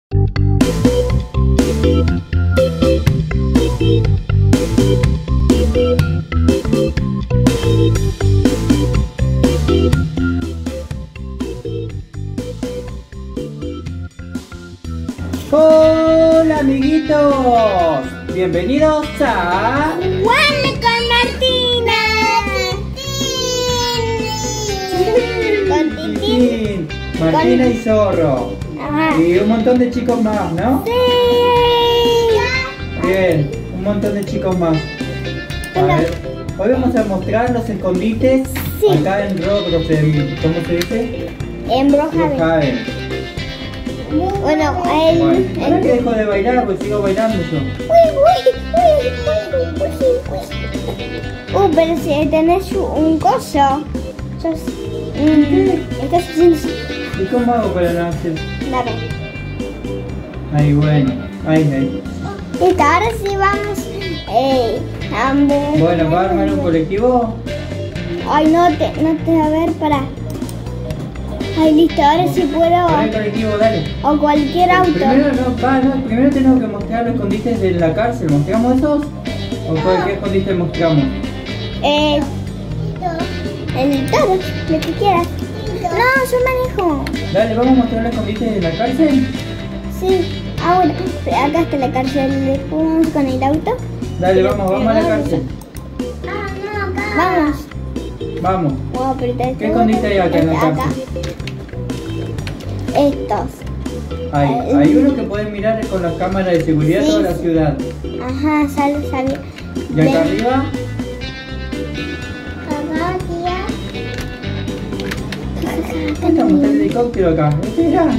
Hola amiguitos, bienvenidos a ¡Juan con Martina! Con Titín. Martina y Zorro. Ajá. Y un montón de chicos más, ¿no? Sí. Bien, un montón de chicos más. A Hola. ver, hoy vamos a mostrar los escondites Sí. acá en Roblox, ¿cómo se dice? En Brookhaven. Brookhaven. Bueno, Bueno, ahora que dejo de bailar, pues sigo bailando yo. Pero si tenés un coso. Estás haciendo así. ¿Y cómo hago para no hacer? Dale. Ahí, bueno, ahí. Listo, ahora sí vamos a ver. Bueno, ¿va a armar un colectivo? Ay, no te, a ver, para. Ay, listo, ahora sí puedo. Arma el colectivo, dale. O cualquier auto. Primero tenemos que mostrar los escondites de la cárcel. ¿Mostramos esos? ¿O cualquier escondite mostramos? El todo, lo que quieras. No, yo manejo. Dale, vamos a mostrar los escondites de la cárcel. Sí, ahora. Acá está la cárcel. Después vamos con el auto. Dale, vamos a la cárcel. Vamos. Vamos. Voy a apretar ¿Qué escondite hay acá en la acá. cárcel? Estos. Hay uno que pueden mirar con las cámaras de seguridad Sí. toda la ciudad. Ajá, sale. Y acá arriba, estamos en el helicóptero acá. ¿Este era?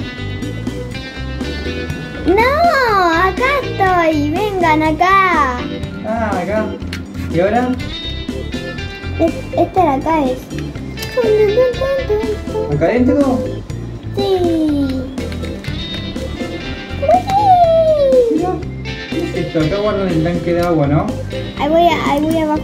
No, acá estoy. Vengan acá. Ah, acá. ¿Y ahora? Este de acá es. ¿Acá adentro? Sí. Mira. ¿Qué es esto? Acá guardan el tanque de agua, ¿no? Ahí voy abajo.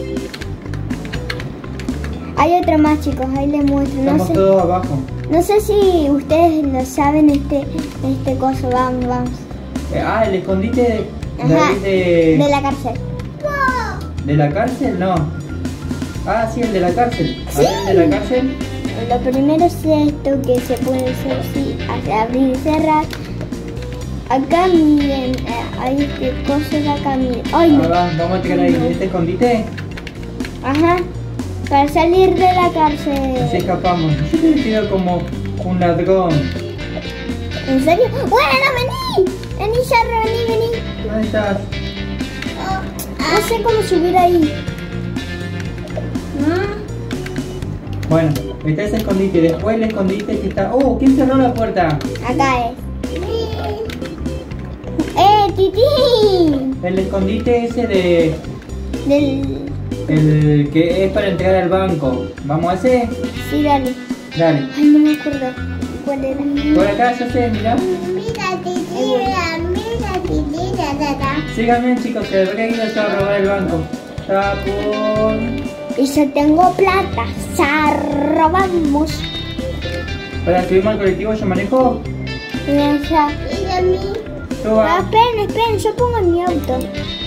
Hay otro más, chicos, ahí les muestro. Estamos todos abajo. No sé si ustedes lo saben, este coso. Vamos. El escondite Ajá, de de la cárcel. ¿De la cárcel? No. Ah, sí, el de la cárcel. A ver, el de la cárcel. Lo primero es esto que se puede hacer así, abrir y cerrar. Acá miren, hay este coso de acá, miren. Ay, Vamos a tirar ahí. ¿Este escondite? Ajá, para salir de la Así cárcel. escapamos. Yo te he metido como un ladrón. ¿En serio? Bueno, vení, Charro, vení. ¿Dónde estás? No sé cómo subir ahí. Bueno, está ese escondite. Después el escondite que está... ¡Oh! ¿Quién cerró la puerta? Acá es. Titi! El escondite ese de... Del... El que es para entrar al banco. ¿Vamos a ese? Sí, dale. Dale. Ay, no me acuerdo cuál era. Por acá, yo sé, mirá. Mira, Titi. Síganme, chicos, que debería ir yo a robar el banco. Está por... Y yo tengo plata. Charro, vamos. Para subirme al colectivo, yo manejo. Mira allá. Suba. Esperen, yo pongo en mi auto.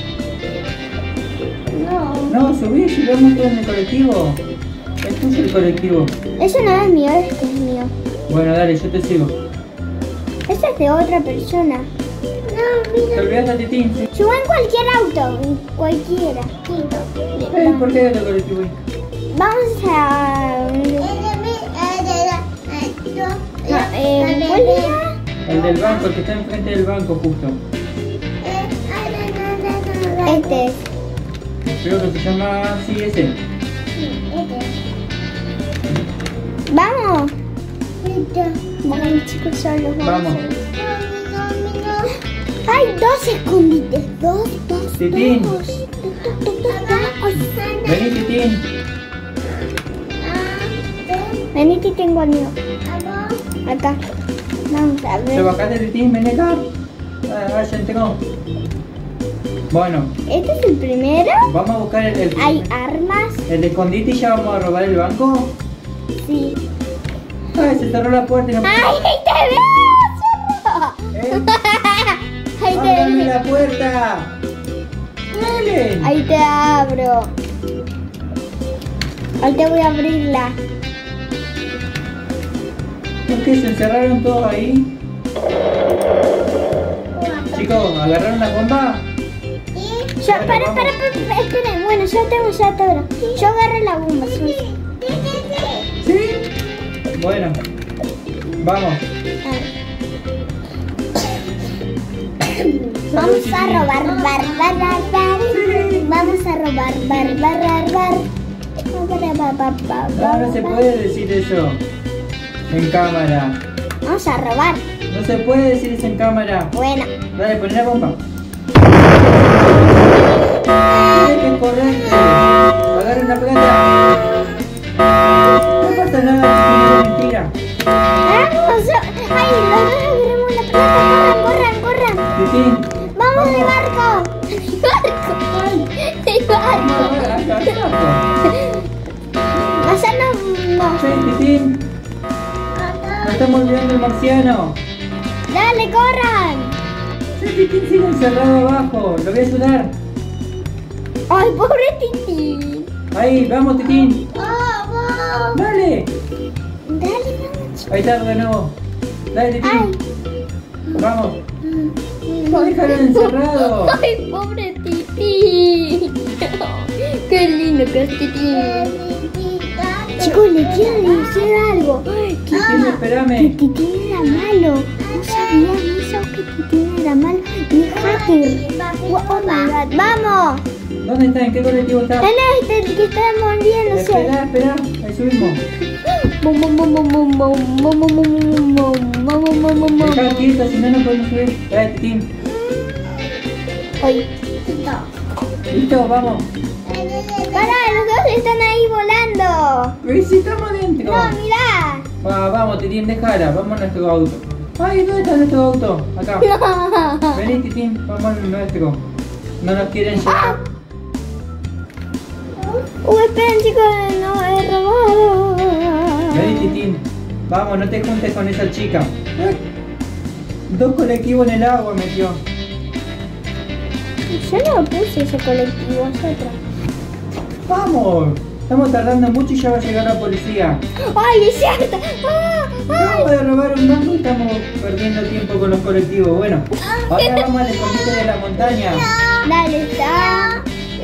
No, subí, llevamos todo en el colectivo. Es tuyo el colectivo. Eso no es mío, este es mío. Bueno, dale, yo te sigo. Este es de otra persona. ¿Te olvidaste, Titín? Sí. Subo en cualquier auto, en cualquiera. ¿Por qué hay otro colectivo ahí? Vamos a... ¿cuál era? El del banco, el que está enfrente del banco, justo. Este es. Creo que se llama... Sí, ese. Vamos. Vamos, chicos, solos. Vamos. Hay dos escondites. Dos. Titín. Vení, Titín. Vení que tengo el mío. Acá. Vamos a ¿Te ver. bajaste, Titín? Ven acá. Ah, ya entró. Bueno, Este es el primero. vamos a buscar Hay armas. el escondite y ya vamos a robar el banco. Sí. Ay, se cerró la puerta y no... ¡Ay, te veo! Ahí ¡Ábrame te, la puerta! ¡Dale! ahí te abro. Ahí te voy a abrirla. ¿Por qué se encerraron todos ahí? Chicos, ¿agarraron la bomba? Yo, Bueno, vamos. esperen. Bueno, yo te abro. Yo agarré la bomba. ¿Sí? Bueno, vamos. Vamos a robar, Vamos a robar, No se puede decir eso en cámara. Vamos a robar. No se puede decir eso en cámara. Bueno, Dale, poné la bomba. Tienes que correrte. Agarra una plata. No pasa nada, es mentira. vamos. Ay, los dos agarramos la plata. Corran. Titín. Vamos de barco. De barco. Pasando. Che, Titín. Nos estamos olvidando el marciano. Dale, corran. Che, Titín sigue encerrado abajo. Lo voy a ayudar. Ay, pobre Titi. Ahí, vamos, Titín. Dale. Dale, vamos. Ahí está de nuevo. Dale, Titín. Ay. Vamos. No, déjalo encerrado. Ay, pobre Titi. Qué lindo que es Titi. Chicos, le quiero decir algo. Titín, espérame. Que Titi era malo. No sabían eso, que Titi era malo. Y hacker. Oh my god. ¡Vamos! ¿Dónde está? ¿En qué colectivo está? En este que está muriéndose. Espera. Ahí subimos. Dejá quieto, si no, no podemos subir. Dale, Titín. Ay. Listo, vamos. Pará, los dos están ahí volando. Pero si estamos dentro. No, mirá. Vamos, Titín, déjala. Vamos a nuestro auto. Ay, ¿dónde está nuestro auto? Acá. Vení, Titín, vamos al nuestro. No nos quieren llevar. Esperen, chicos, no he robado. Vení, Titín. Vamos, no te juntes con esa chica. Dos colectivos en el agua metió. Yo no puse ese colectivo, es otro. Vamos. Estamos tardando mucho y ya va a llegar la policía. ¡Ay, es cierto! Acabamos de robar un banco y estamos perdiendo tiempo con los colectivos. Bueno, ahora vamos al escondite de la montaña. Dale, está.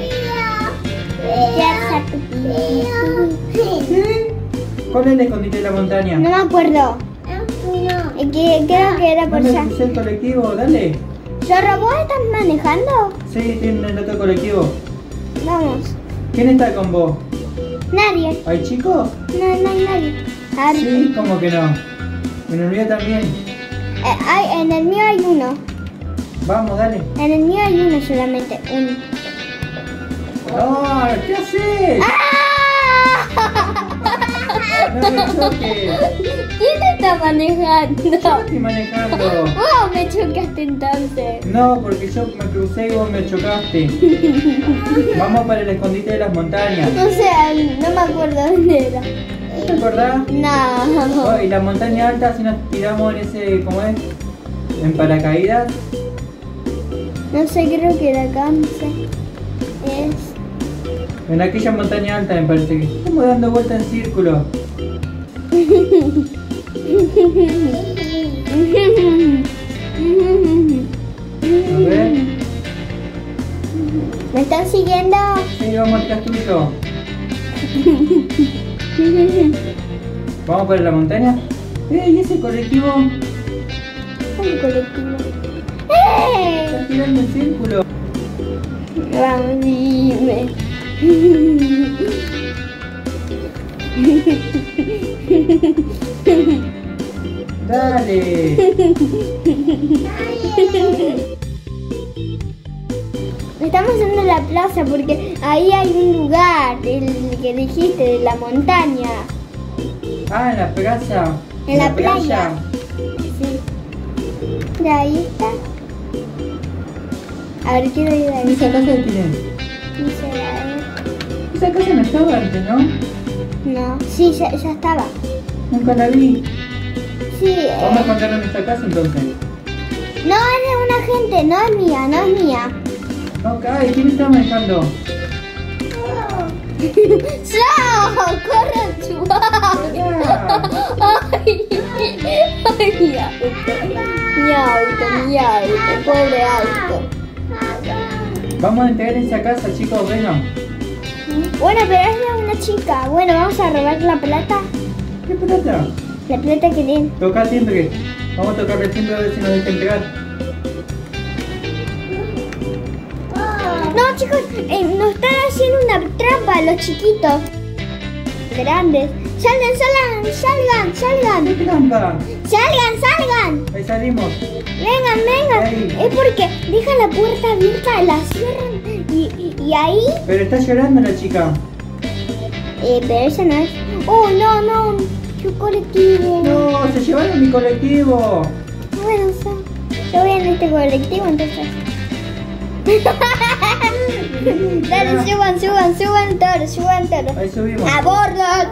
¿Sí? ¿Cuál es el escondite de la montaña? No me acuerdo. Creo que era No por me allá. puse el colectivo, dale. ¿Yo robó? ¿Estás manejando? Sí, tiene el otro colectivo. Vamos. ¿Quién está con vos? Nadie. ¿Hay chicos? No hay nadie. A ver, Sí, ¿cómo que no? En el mío también. en el mío hay uno. Vamos, dale. En el mío hay uno solamente. Uno. ¡No! ¿Qué haces? No me choques. ¿Quién está manejando? Yo estoy manejando. Vos me chocaste entonces. No, porque yo me crucé y vos me chocaste. Vamos para el escondite de las montañas. No sé, no me acuerdo dónde era. ¿No te acordás? No. Oh, y la montaña alta, si nos tiramos en ese, ¿cómo es? En paracaídas. No sé, creo que era acá, no sé. En aquella montaña alta me parece que estamos dando vuelta en círculo. A ver. ¿Me están siguiendo? Sí, vamos atrás tuyo. ¿Vamos para la montaña? ¿Y ese colectivo? ¿Cuál colectivo? Está tirando en círculo. Vamos, dime. Dale. Estamos yendo a la plaza porque ahí hay un lugar, el que dijiste, de la montaña. Ah, en la plaza. En la playa. Sí. De ahí está. A ver, quiero ir a ¿Y esa casa de quién es? No sé, a ver. Esa casa no estaba antes, ¿no? No, sí, ya estaba. Nunca la vi. Sí, Vamos a contar en esta casa entonces. gente, no es mía, no es mía. Ok, ¿quién está manejando? ¡Chao! ¡Corre su ¡Ay! Mi auto, pobre auto. Vamos a entrar en esa casa, chicos, vengan. Bueno, pero es de una chica. Bueno, vamos a robar la plata. ¿Qué plata? La plata que tiene. Toca timbre. Vamos a tocarle timbre a ver si nos deja entrar. No, chicos, nos están haciendo una trampa los chiquitos. Grandes. Salgan. ¿Qué trampa? Salgan. Ahí salimos. Vengan. Ahí. Es porque dejan la puerta abierta, la cierran y ahí. Pero está llorando la chica. Pero esa no es. Oh, no. Su colectivo. No, se llevaron mi colectivo. Bueno, yo voy en este colectivo, entonces. Dale, suban todos. Ahí subimos. A bordo.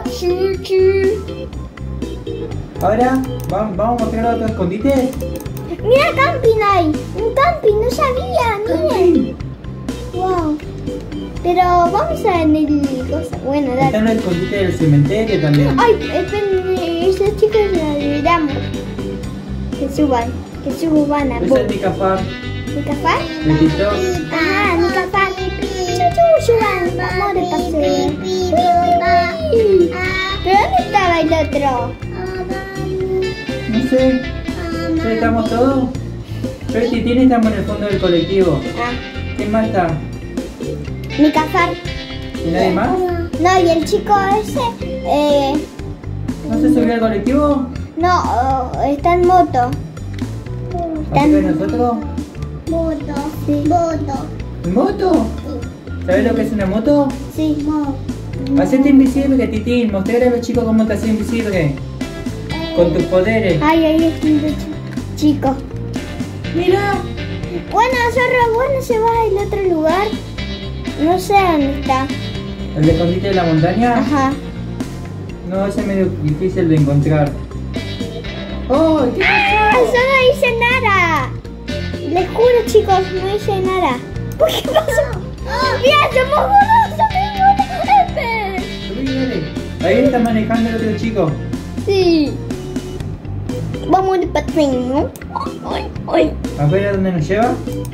Ahora, vamos a mostrar otro escondite. Mira, camping hay. Un camping, no sabía, miren. Wow. Pero vamos a en el cosa. Bueno, Está dale. en el escondite del cementerio también. Ay, esos chicos los olvidamos. Que suban a Esa bordo. es mi cafá. ¿Mi café? ¿Me quitó? Ajá, mi café. Suban, vamos de paseo. ¿Pero dónde estaba el otro? No sé. ¿Ya estamos todos? Yo y Titín estamos en el fondo del colectivo. Ah, ¿Quién más está? mi café. ¿Y nadie más? No, y el chico ese, ¿No se subió al colectivo? no, está en moto. ¿Así que nosotros? Sí. ¿En moto? ¿Sabes lo que es una moto? Sí. Hacete invisible, Titín. Mostrarle a los chicos cómo te haces invisible. Con tus poderes. Ay, ahí está un chico. Mira. Bueno, Zorro, se va al otro lugar. No sé dónde está. ¿El escondite de la montaña? Ajá. No, ese es medio difícil de encontrar. ¡Oh! ¿Qué ¡Ah! pasó? Yo no hice nada. Les juro, chicos, no hice nada. ¿Por qué pasó? ¡Mira, somos boludos! Subí, dale. Ahí está manejando el otro chico. Sí. Vamos de patín, ¿no? Ay. A ver a dónde nos lleva.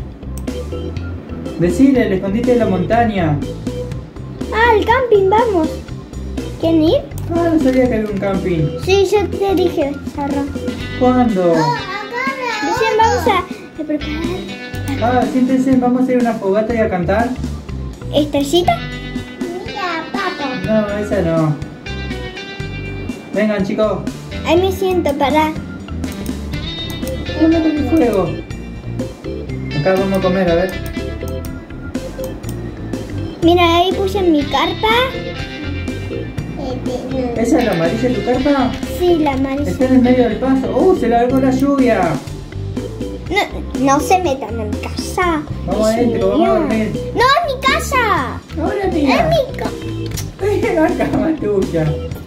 Decile, el escondite de la montaña. Ah, al camping, vamos. ¿Quieren ir? Ah, no sabía que había un camping. Sí, yo te dije, Zorro. ¿Cuándo? Dicen, vamos a preparar. Ah, siéntense, vamos a hacer una fogata y a cantar. ¿Estrellita? Mira, papá. No, esa no. Vengan, chicos. Ahí me siento, para. No toque fuego. Acá vamos a comer, a ver. Mira, ahí puse mi carpa. ¿Esa es la amarilla de tu carpa? Sí, la amarilla. Está en el medio del paso. Se largó la lluvia! No se metan en mi casa. Vamos Es adentro, vamos a mía. dormir. No, en mi casa. Ahora Es mía. mi casa. En la cama tuya.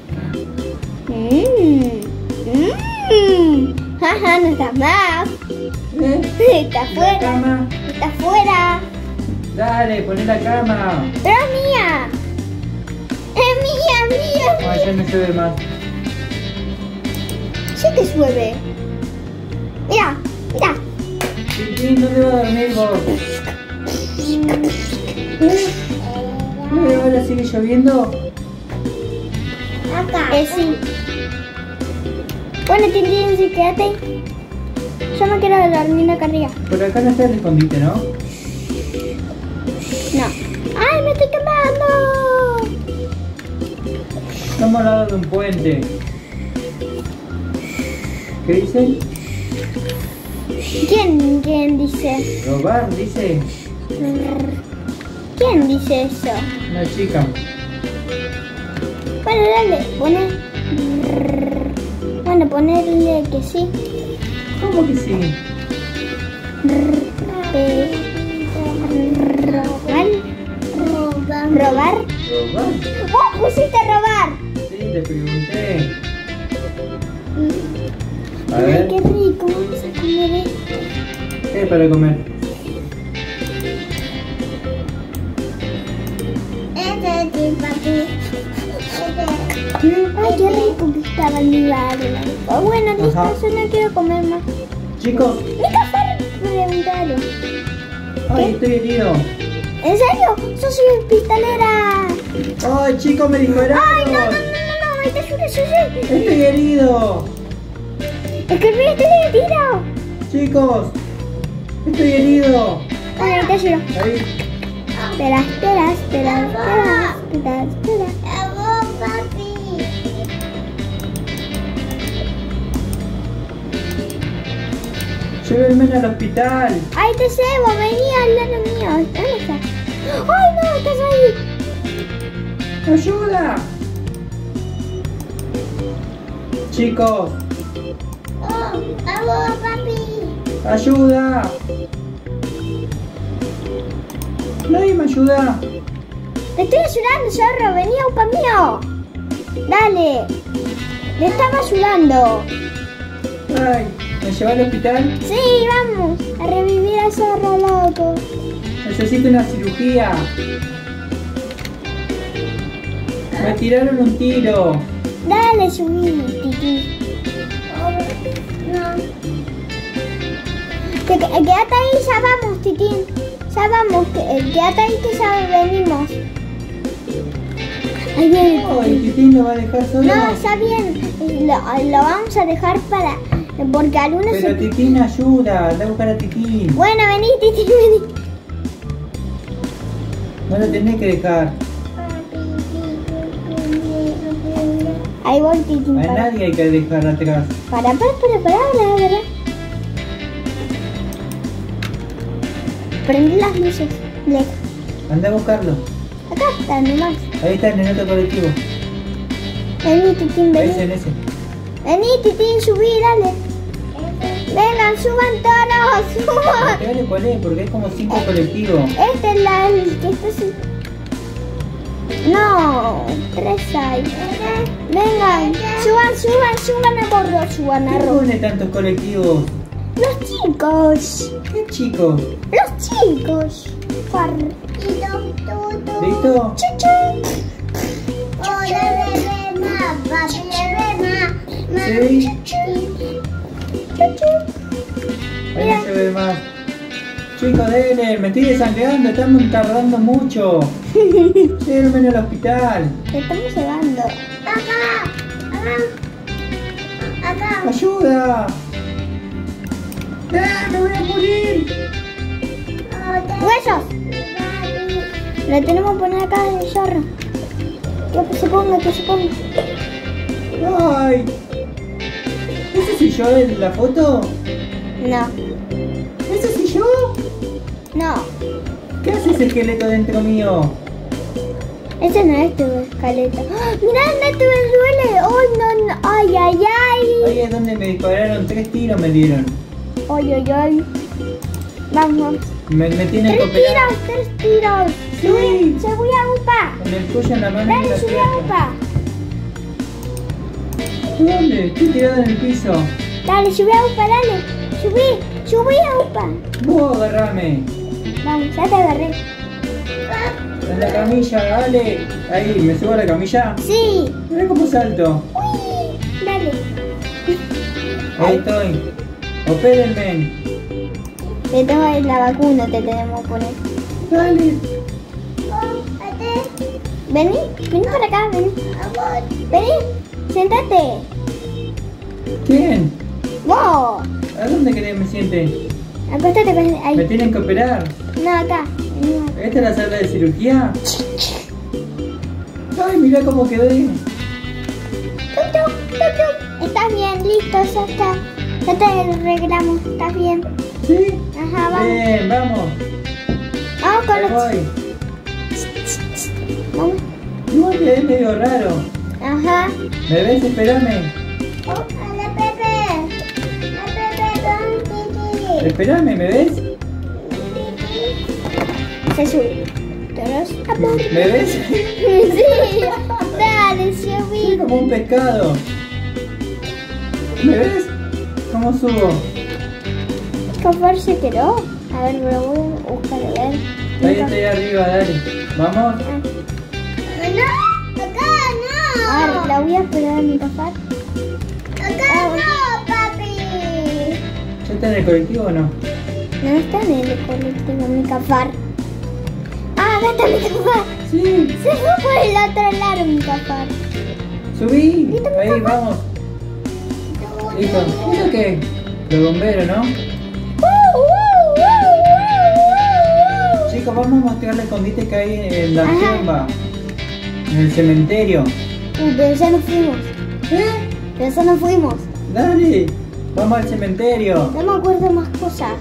Jaja, no está más. Está La fuera. cama. Está fuera. Dale, poné la cama. Pero es mía. Es mía. Ah, ya no llueve más. Sí te llueve. Mira. Titín, ¿dónde va a dormir vos? ¿Ahora sigue lloviendo? Acá. Sí. Bueno, Tintín, sí, quédate ahí. Yo no quiero dormir acá arriba. Por acá no está el escondite, ¿no? No. ¡Ay, me estoy quemando! Estamos al lado de un puente. ¿Qué dice? ¿Quién dice? Robar, dice. ¿Quién dice eso? Una chica. Bueno, dale, Bueno, ponerle que sí. ¿Cómo que sí? ¿Robar? ¿Robar? ¡Vos pusiste robar! Sí, te pregunté. A Ay, ver. qué rico, vamos a comer esto. ¿Qué hay para comer? Ay, qué rico que estaba mi barrio. Oh, bueno, listo, Ajá. yo no quiero comer más. Chicos, Mi café preguntaron. ay, estoy herido. ¿En serio? ¡Yo soy pistolera! Ay, chicos, me dispararon. ¡Ay, no! ¡Ahí te ayudo, yo! Estoy herido. ¡Escribí, estoy herido! Chicos, estoy herido. Bueno, ahí te ayudo. Ahí. Espera. Llévenme al hospital. ¡Ahí te llevo! Vení al lado mío. ¿Dónde estás? ¡Ay, no! ¡Estás ahí! ¡Ayuda! Chicos, ayuda. Nadie me ayuda. ¡Te estoy ayudando, zorro! ¡Vení a upa mío! ¡Dale! ¡Le estaba ayudando! Ay, ¿me lleva al hospital? ¡Sí, vamos! A revivir al zorro loco. Necesito una cirugía. Me tiraron un tiro. Dale, subí, Titi. Quédate ahí, ya vamos, Titín. Ya vamos, quédate ahí que ya venimos. Ahí viene. Ay, Titín lo va a dejar solo. No, está bien. Lo vamos a dejar para... Porque algunos Pero Titín ayuda. Anda a buscar a Titín. Bueno, vení, Titín, vení. No lo tenés que dejar. Ahí voy, Titín. A nadie hay que dejar atrás. Para, ¿verdad? Prendí las luces. Anda a buscarlo. Acá está, nomás. Ahí está en el otro colectivo. Vení, Titín, vení. En ese. Vení, Titín, subí, dale. Vengan, suban todos, suban. Dale cuál es, porque hay como 5 colectivos. Este es el que está así. No, 3 hay. Vengan, suban a bordo, suban a ¿Qué bordo. pone tantos colectivos? Los chicos. ¿Qué chicos? Los chicos. ¿Listo? Sí. Ahí no se ve más. Chicos, denle, me estoy desangrando, estamos tardando mucho. Llévenme al hospital. Te estamos llevando. Acá. ¡Ayuda! ¡Me voy a morir! ¡Huesos! Lo tenemos que poner acá en el zorro. Que se ponga. ¡Ay! ¿Ese soy yo en la foto? No. ¿Ese soy yo? No. ¿Qué hace ese esqueleto dentro mío? Ese no es tu escaleta. ¡Ah! Mirá, no te duele. ¡Ay, no! ¡Ay! Ahí es donde me dispararon, 3 tiros me dieron. ¡Ay! Vamos. Me tienen que operar. 3 tiros. Sí. Se voy a UPA. Con el cuello en la mano y Dale, la subí a pierna. UPA. ¿Dónde? Estoy tirado en el piso. Dale, subí a UPA, dale. Subí a UPA. Vos agarrame. Vamos, ya te agarré. En la camilla, dale. Ahí, ¿me subo a la camilla? Sí. Mirá cómo salto. Uy, dale. Ahí estoy. Opérenme. Te tengo ahí la vacuna, te tenemos que poner. Dale. Vení para acá, vení. Vení, sentate. ¿Quién? Vos. ¿A dónde querés que me siente? Acostate ahí. ¿Me tienen que operar? No, acá. Vení acá. ¿Esta es la sala de cirugía? Ay, mirá cómo quedé. Tuc. Estás bien, listo, ya está. Ya te arreglamos, estás bien. ¿Sí? Ajá, vamos. Bien, vamos. Vamos con Ahí los... voy. Vamos. Igual quedé medio raro. Ajá. ¿Me ves? Espérame. Hola, Pepe. Espérame, ¿me ves? Se sube. ¿Todos? ¿Me ves? Sí. Dale, Soy subí. como un pescado. ¿Me ves? ¿Cómo subo? cafar se quedó. A ver, lo voy a buscar, a ver. Ahí está ahí arriba, dale. ¿Vamos? No, acá no. A ver, la voy a esperar a mi cafar. Acá no, papi. ¿Ya está en el colectivo o no? No está en el colectivo mi cafar. Ah, acá está mi cafar. Sí. Se fue por el otro lado mi cafar. Subí. Ahí, vamos. Listo. ¿Eso qué? Los bomberos, ¿no? Chicos, vamos a mostrar el escondite que hay en la tumba. En el cementerio. Pero ya nos fuimos. ¿Eh? Pero ya nos fuimos. Dale. Vamos al cementerio. No me acuerdo más cosas.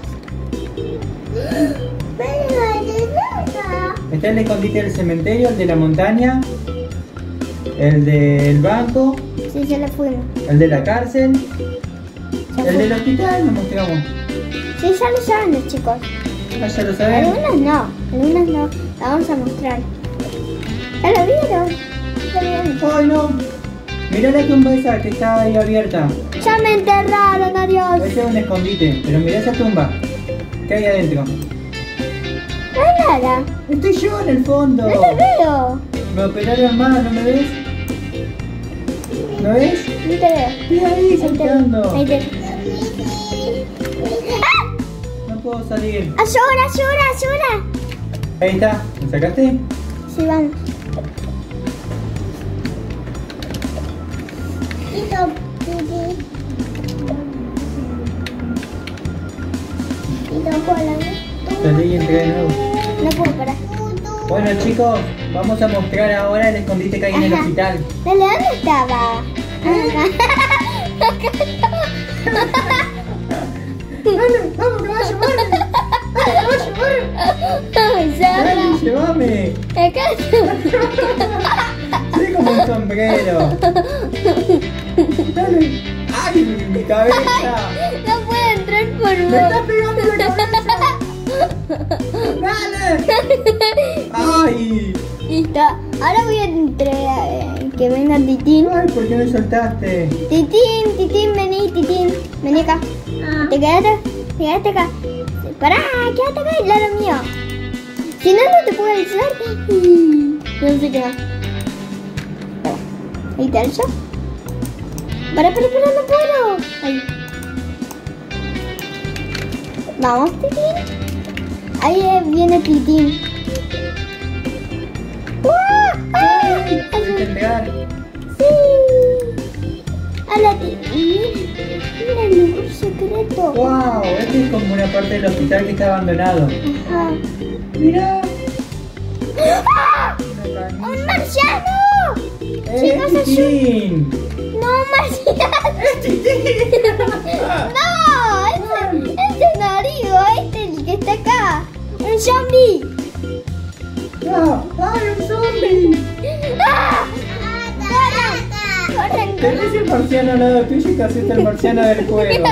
Está el escondite del cementerio, el de la montaña, el del banco, Sí, ya le fuimos. el de la cárcel, Ya el del hospital, nos mostramos. Sí, ya lo saben los chicos. Ah, ya lo saben. Algunas no. La vamos a mostrar. ¿Ya lo vieron? ¿Ya vieron? ¡Ay, no! Mirá la tumba esa que está ahí abierta. Ya me enterraron, adiós. Ese es un escondite, pero mirá esa tumba. ¿Qué hay adentro? No hay nada. Estoy yo en el fondo. No te veo. Me operaron más, ¿no me ves? ¿No ves? No te veo. Estoy ahí saltando. Ahí te... ¡Ah! No puedo salir. ¡Llora! Ahí está. ¿Me sacaste? Sí, vamos. Salí y entré de nuevo. No puedo parar. Bueno chicos, vamos a mostrar ahora el escondite que hay en el hospital. Dale, ¿dónde estaba? Acá estaba. Dale, vamos, caballo, vale. Dale, llévame. Acá Soy como un sombrero. Dale. ¡Ay, mi cabeza! no puedo entrar por ¡Me vos. está pegando la cabeza! ¡Dale! ¡Ay! Listo. Ahora voy a entrar. Que venga Titín. ¡Ay, por qué me soltaste! Titín, vení, Titín. Vení acá. Te quedaste acá. Pará, quédate acá al lado mío. Si no, no te puedo ayudar. No sé qué más. Ahí está el show. Para, no puedo. Ahí. Vamos, Titín. Ahí viene Titín. ¡Ay! ¿Puedes entregar? Sí. Hola, Titín. Mira el lugar secreto. ¡Wow! Este es como una parte del hospital que está abandonado. Ajá. ¡Mira! ¡Ah! Una camisa. ¡Un marciano! Chicos, Titín! ¡No, un marciano! ¡Es Titín! ¡No! Este no digo, este es el que está acá. ¡Un zombie! ¡No! ¡Ay, un zombie! ¡Ah! ¡Corran! Tenés el marciano al lado tuyo y casi el marciano del juego.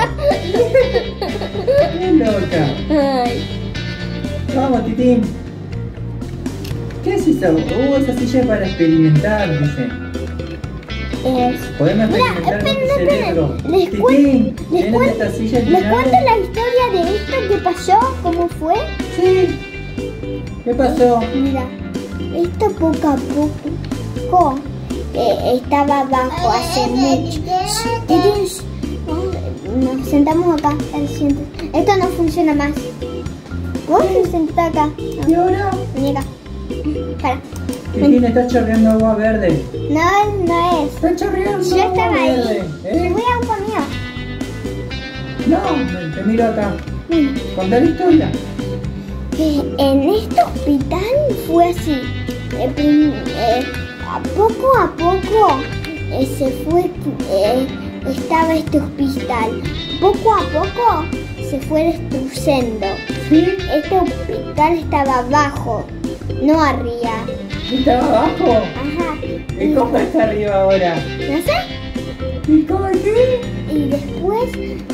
¡Qué loca! Ay. Vamos, Titín. ¿Qué es eso? Esa silla es para experimentar, dice. Podemos experimentar con tu cerebro. Titín, ¿tienes esta silla ¿Les llenada? cuento la historia de esto que pasó? ¿Cómo fue? Sí. ¿Qué pasó? Mira, esto poco a poco estaba abajo hace mucho. Titín, nos sentamos acá. Esto no funciona más. Vos te sentás acá. ¿Y ahora? Vení acá. Para. Titín, está chorreando agua verde. No es. Está chorreando Yo agua estaba verde. ahí. Voy a un mío. No, te miro acá. Contá la historia. En este hospital fue así. Poco a poco se fue, estaba este hospital. Poco a poco se fue destruyendo. ¿Sí? Este hospital estaba abajo, no arriba. ¿Estaba abajo? Ajá. ¿Y cómo está arriba ahora? No sé. ¿Y cómo qué? Y después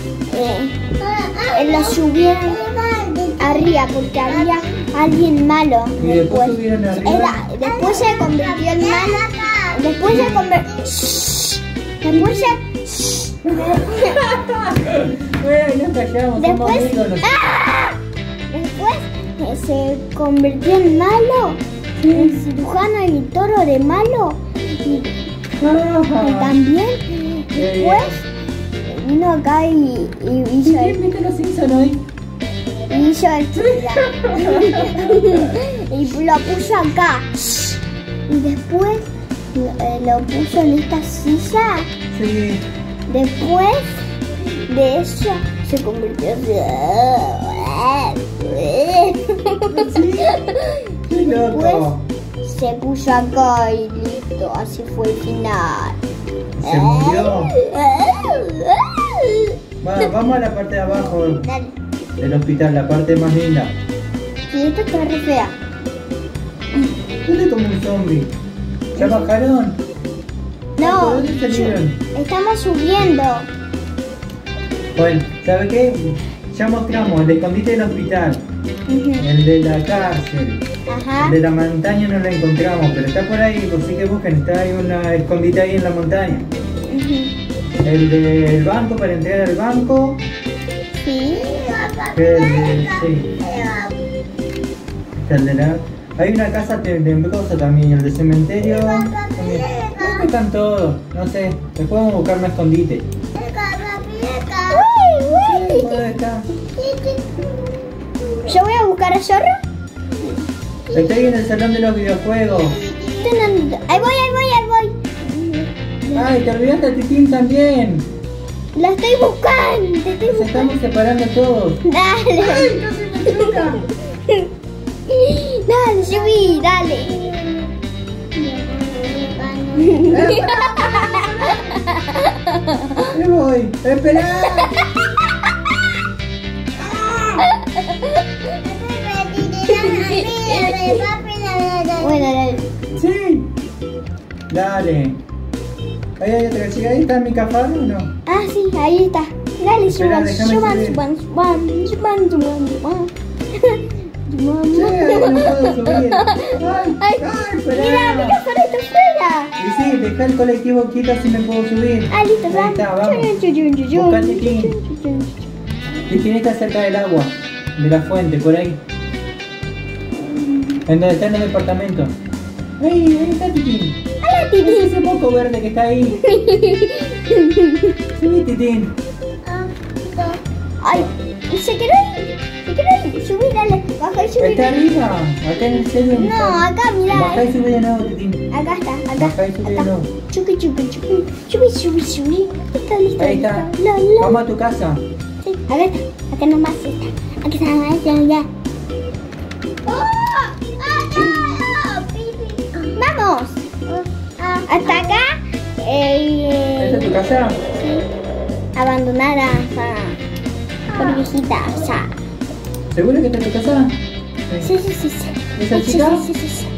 lo subieron arriba porque había alguien malo. ¿Y después subieron arriba? Después se convirtió en malo. Después se convirtió. Después se. Bueno, nos callamos, somos Después, amigos. ¡ah! Después se convirtió en malo, en cirujano y toro de malo. Y también después vino acá y hizo el ¿Viste los Simpsons hoy? hizo el y lo puso acá. Y después lo puso en esta silla. Sí. Después de eso se convirtió en... Qué loco. Se puso acá y listo, así fue el final. Se murió. Bueno, vamos a la parte de abajo Dale. del hospital, la parte más linda. Sí, esto está re fea. ¿Dónde como un zombie? ¿Ya bajaron? No, ¿Por dónde salieron? estamos subiendo. Bueno, ¿sabe qué? Ya mostramos el escondite del hospital, el de la cárcel, Ajá. el de la montaña no lo encontramos, pero está por ahí, por si que busquen, está ahí una escondite ahí en la montaña. El del banco para entrar al banco, Sí. sí. El de la... Hay una casa de cosas también, el de cementerio. También. Creo que están todos, no sé, después vamos a buscar un escondite. ¿Dónde está? Yo voy a buscar a Zorro. Está ahí en el salón de los videojuegos. Ahí voy. Ay, te olvidaste a Titín también. La estoy buscando. Te estoy Nos buscando. estamos separando todos. Dale. ¡Ay, casi me choca! Dale, subí, dale. ¡Me voy! ¡Espera! Bueno, dale. ¡Sí! Dale. Ahí hay otra chica. ¿Ahí está mi cafarro o no? Ah, sí, ahí está. Dale, Espera, suban, déjame suban. subir. Che, no puedo subir. ¡Ay! Espera! Mira, mi casa está afuera. Y sí, deja el colectivo quieto así me puedo subir. Ah, listo, Ahí está, vamos. Busca Titín. Titín está cerca del agua, de la fuente, por ahí. En donde están los departamentos. Ahí está Titín. Hola, Es Titi. ese poco verde que está ahí. Sí, Titín. Ay, se quedó ahí. Subí, dale. Baja y subí. Está arriba, acá en el celular. No, acá, mira. Baja y sube de nuevo, Titín. Acá está, acá. Baja y sube de nuevo. Chupi. Subí. Listo. Ahí está. La. Vamos a tu casa. Sí, acá nomás está. Aquí está, ya. Vamos. Hasta acá. ¿Esta es tu casa? Abandonada por viejitas. ¿Seguro que esta es tu casa? Sí. ¿Esa chica? Sí.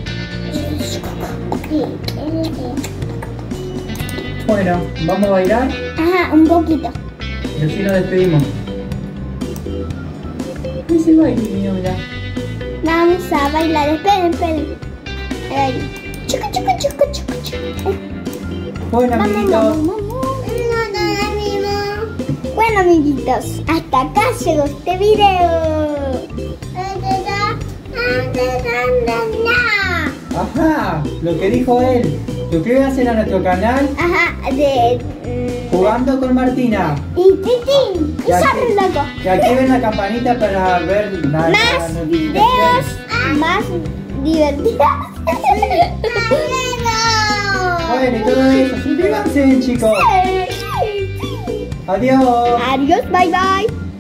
Bueno, ¿vamos a bailar? Ajá, un poquito. Y así nos despedimos. Ese baile mío, mirá. Vamos a bailar. Esperen. Ahí. Chucu. Bueno, amiguitos. Vamos. Bueno, amiguitos, hasta acá llegó este video. Ajá, lo que dijo él. Suscríbanse a nuestro canal Ajá, Jugando con Martina. y Titín, y Zorro Loco. Y activen la campanita para ver Más videos, más divertidos. Bueno, y todo eso. Suscríbanse, chicos. Adiós. Adiós, bye.